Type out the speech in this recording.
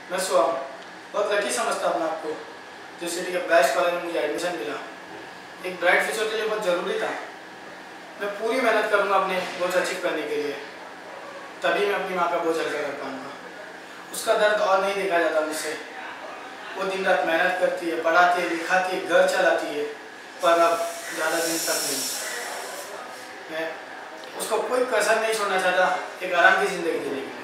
मैं स्वयं बहुत लकी समझता अपने आप को जो सिटी के बेस्ट कॉलेज में मुझे एडमिशन मिला। एक ब्राइट फ्यूचर के लिए बहुत ज़रूरी था। मैं पूरी मेहनत करूँगा अपने गोल्स अचीव करने के लिए, तभी मैं अपनी माँ का बोझ हल्का कर पाऊँगा। उसका दर्द और नहीं देखा जाता मुझसे। वो दिन रात मेहनत करती है, पढ़ाती है, लिखाती है, घर चलाती है, पर अब ज़्यादा दिन तक नहीं। मैं उसको कोई कसर नहीं छोड़ना चाहता एक आराम की ज़िंदगी जीने की।